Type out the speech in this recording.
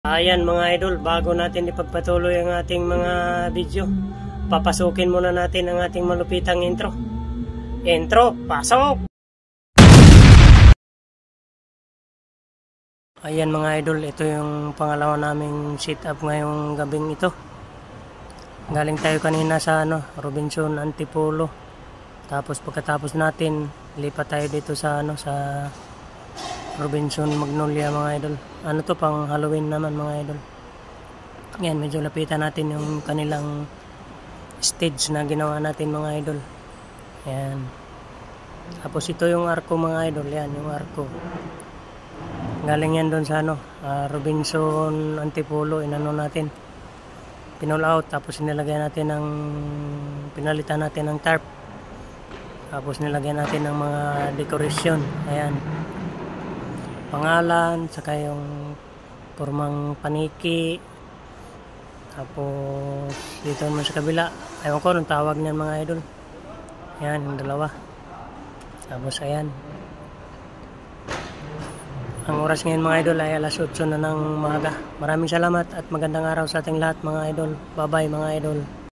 Ayan mga idol, bago natin ipagpatuloy ang ating mga video, papasukin muna natin ang ating malupitang intro. Intro, pasok! Ayan mga idol, ito yung pangalawa naming sit up ngayong gabing ito. Galing tayo kanina sa Robinson Antipolo. Tapos pagkatapos natin, lipat tayo dito sa sa Robinson Magnolia mga idol. Ano to, pang Halloween naman mga idol. Yan, medyo lapitan natin yung kanilang stage na ginawa natin mga idol. Yan. Tapos ito yung arko mga idol. Yan yung arko. Galing yan doon sa Robinson Antipolo. Inano natin, pinull out. Tapos pinalitan natin ng tarp. Tapos nilagyan natin ng mga decoration. Ayan, pangalan, saka yung formang paniki. Tapos dito naman sa kabila, ayaw ko nung tawag niyan mga idol. Ayan, yung dalawa. Tapos ayan, ang oras ngayon mga idol ay alas 8 na ng umaga. Maraming salamat at magandang araw sa ating lahat mga idol. Bye bye mga idol.